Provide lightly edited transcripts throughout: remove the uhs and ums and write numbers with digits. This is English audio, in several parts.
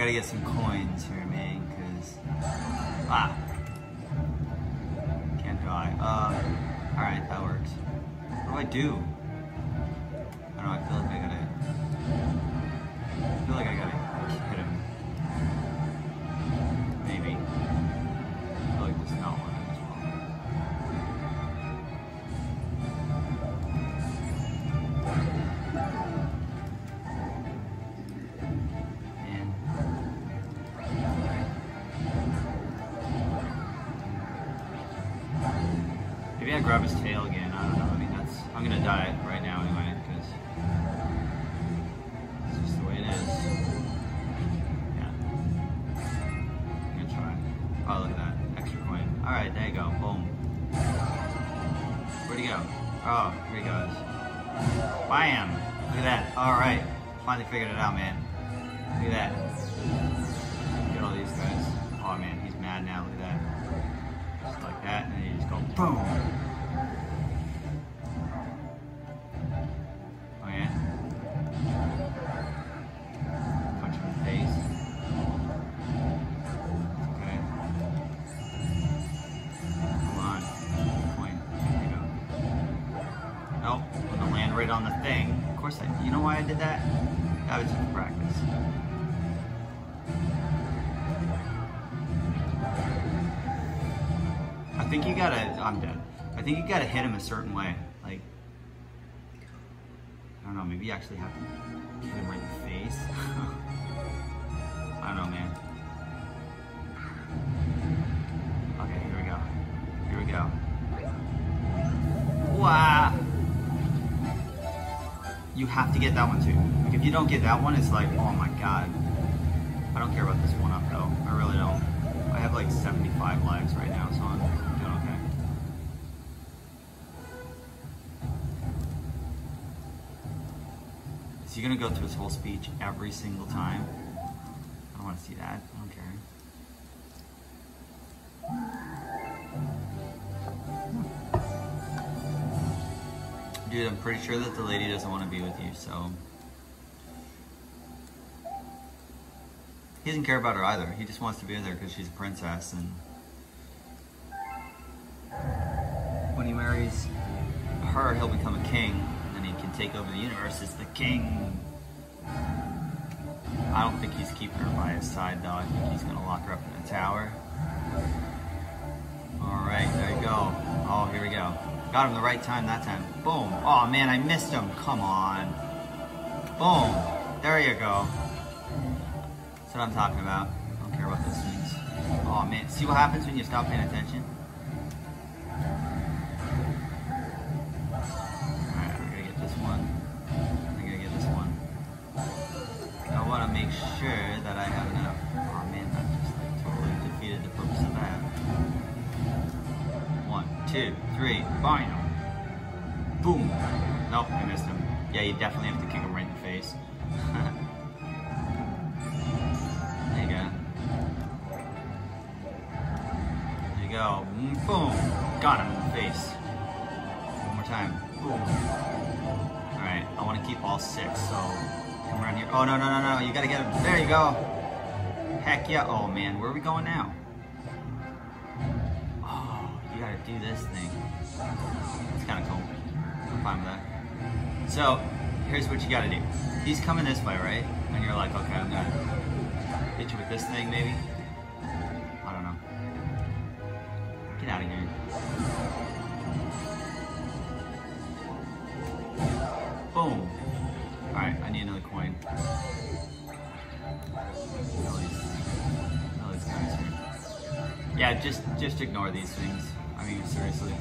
gotta get some coins here, man, because... Can't die. Alright, that works. What do I do? I don't know, I feel like I gotta hit him. Maybe. I feel like this is not working as well. Man. Maybe I grab his tail again, I don't know. I mean, I'm gonna die right now anyway, because it's just the way it is. Yeah. I'm gonna try. Oh, look at that. Extra coin. Alright, there you go. Boom. Where'd he go? Oh, here he goes. Bam! Look at that. Alright. Finally figured it out, man. Look at that. Get all these guys. Oh, man, he's mad now. Look at that. Just like that, and then you just go boom! On the thing. Of course, you know why I did that? That was just practice. I think you gotta, I'm dead. I think you gotta hit him a certain way. Like, I don't know, maybe you actually have to hit him right in the face. I don't know, man. Okay, here we go. Here we go. Wow! You have to get that one too. Like, if you don't get that one, it's like, oh my god. I don't care about this one up though. I really don't. I have like 75 lives right now, so I'm doing okay. Is he gonna go through his whole speech every single time? I don't want to see that. I don't care. Dude, I'm pretty sure that the lady doesn't want to be with you, so... He doesn't care about her either. He just wants to be with her because she's a princess, and... When he marries her, he'll become a king, and then he can take over the universe as the king. I don't think he's keeping her by his side, though. I think he's going to lock her up in a tower. Alright, there you go. Oh, here we go. Got him the right time that time. Boom. Oh man, I missed him. Come on. Boom. There you go. That's what I'm talking about. I don't care about those things. Oh man, see what happens when you stop paying attention? Alright, we're gonna get this one. I'm gonna get this one. I want to make sure that I have enough. Oh man, that just like totally defeated the purpose of that. 1, 2, 3, final. Boom. Nope, I missed him. Yeah, you definitely have to kick him right in the face. There you go. There you go. Boom. Got him in the face. One more time. Boom. Alright, I want to keep all 6, so come around here. Oh, no, no, no, no. You gotta get him. There you go. Heck yeah. Oh, man. Where are we going now? You gotta do this thing. It's kind of cool. I'm fine with that. So, here's what you gotta do. He's coming this way, right? And you're like, okay, I'm gonna hit you with this thing, maybe? I don't know. Get out of here. Boom. Alright, I need another coin. All these guys here. Yeah, just ignore these things. I mean, seriously.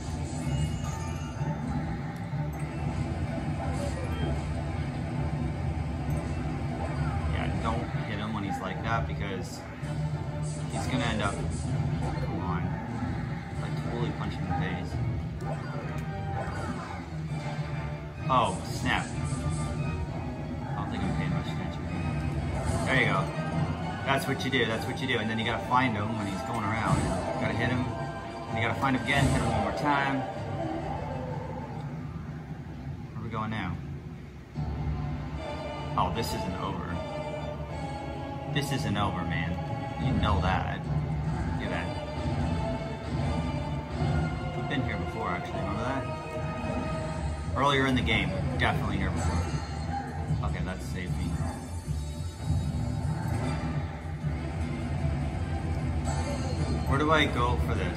Yeah, don't hit him when he's like that because he's gonna end up, come on, like totally punching in the face. Oh, snap. I don't think I'm paying much attention. There you go. That's what you do, that's what you do. And then you gotta find him when he's going around. You gotta hit him, and you gotta find him again, hit him one more time. Where are we going now? Oh, this isn't over. This isn't over, man. You know that. Look at that. We've been here before, actually. Remember that? Earlier in the game, we were definitely here before. Okay, that saved me. Where do I go for this?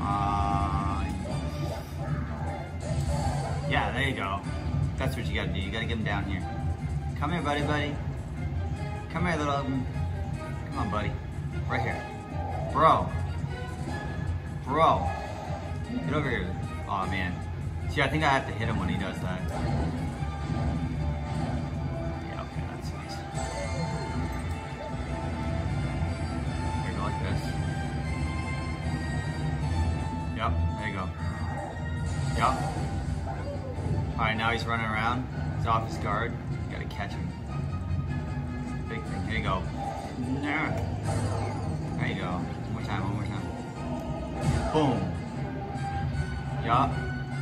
Yeah, there you go. That's what you gotta do. You gotta get him down here. Come here, buddy. Come here, little... Come on, buddy. Right here. Bro. Get over here. Oh, man. See, I think I have to hit him when he does that. Yeah, okay, that's nice. Here, go like this. Yep, there you go. Yep. Alright, now he's running around. He's off his guard. You gotta catch him. Big thing. Here you go. There you go. One more time. Boom. Yup.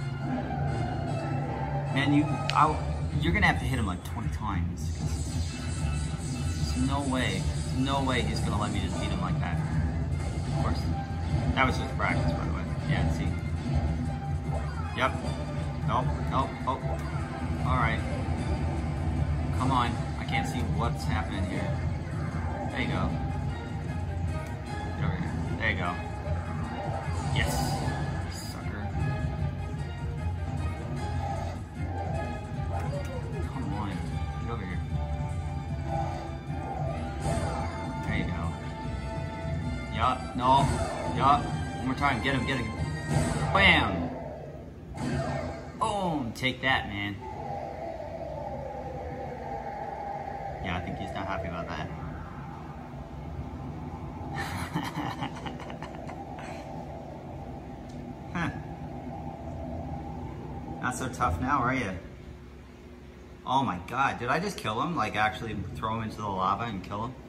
Man, you're gonna have to hit him like 20 times. There's no way he's gonna let me just beat him like that. Of course. That was just practice, by the way. Yeah, see? Yep. Nope. Oh. Alright. Come on. I can't see what's happening here. There you go. Get over here. There you go. Yes. Sucker. Come on. Get over here. There you go. Yup. No. Yup. One more time. Get him. Bam! Boom! Take that, man. Yeah, I think he's not happy about that. Huh. Not so tough now, are you? Oh my god, did I just kill him? Like actually throw him into the lava and kill him?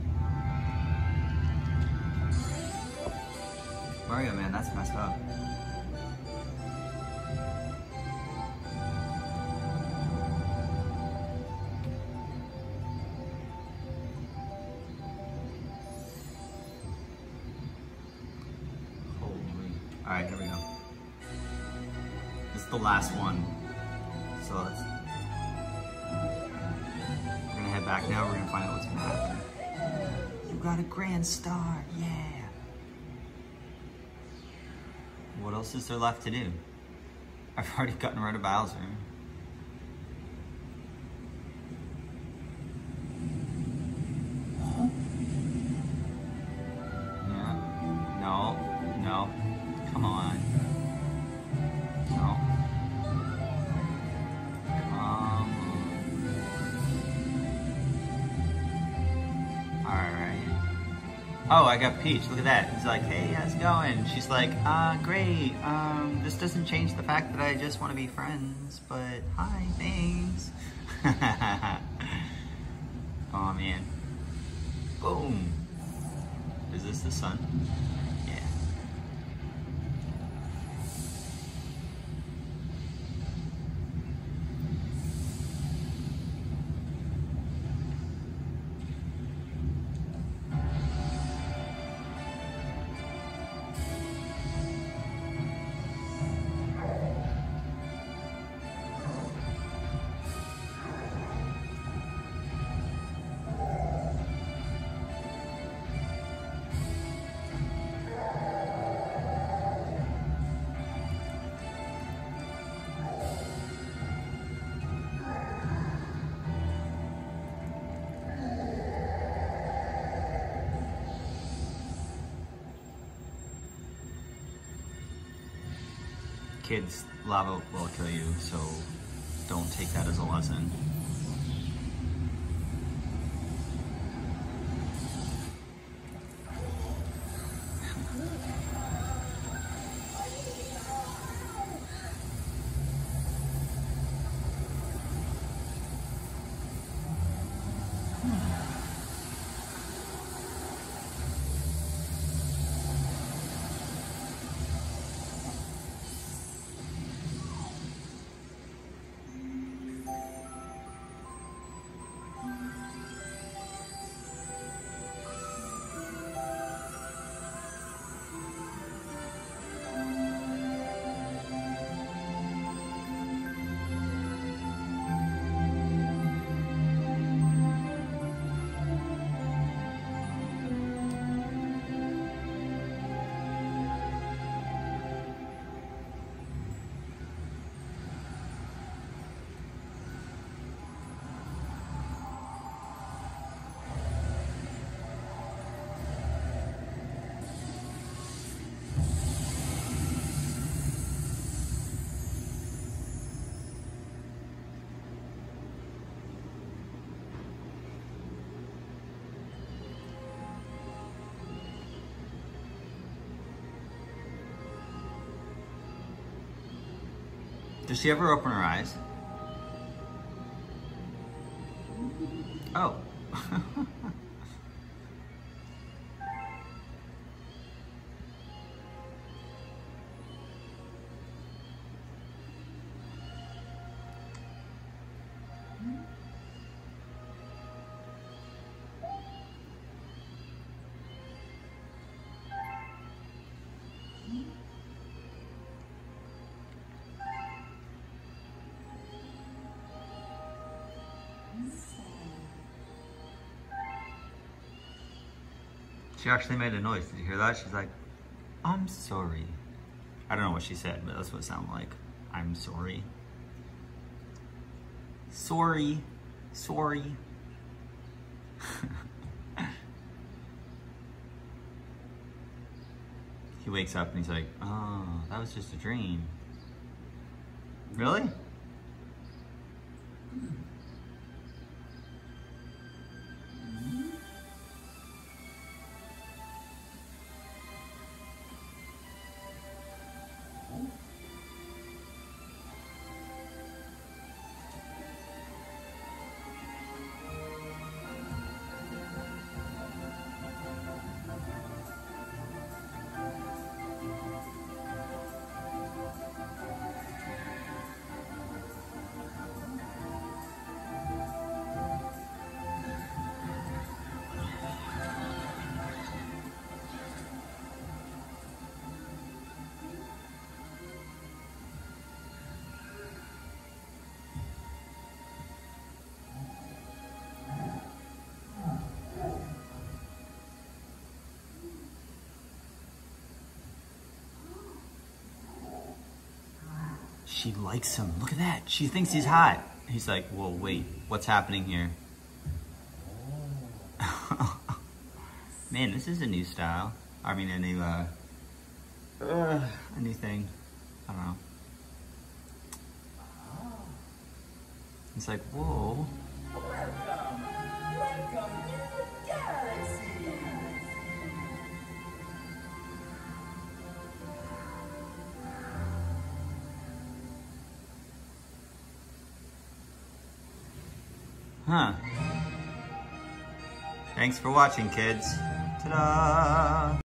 Mario, man, that's messed up. Alright, here we go. This is the last one. So we're gonna head back now, we're gonna find out what's gonna happen. You got a grand star, yeah! What else is there left to do? I've already gotten rid of Bowser. Yeah. No. Come on. No. Come on. Alright. Oh, I got Peach. Look at that. He's like, hey, how's it going? She's like, great. This doesn't change the fact that I just want to be friends, but hi, thanks. Oh, man. Boom. Is this the sun? Yeah. Kids, lava will kill you, so don't take that as a lesson. Does she ever open her eyes? Oh. She actually made a noise. Did you hear that? She's like, I'm sorry. I don't know what she said, but that's what it sounded like. I'm sorry. Sorry. Sorry. He wakes up and he's like, oh, that was just a dream. Really? She likes him. Look at that. She thinks he's hot. He's like, whoa, wait, what's happening here? Man, this is a new style. I mean, a new thing. I don't know. It's like, whoa. Welcome to the galaxy. Huh. Thanks for watching, kids. Ta-da!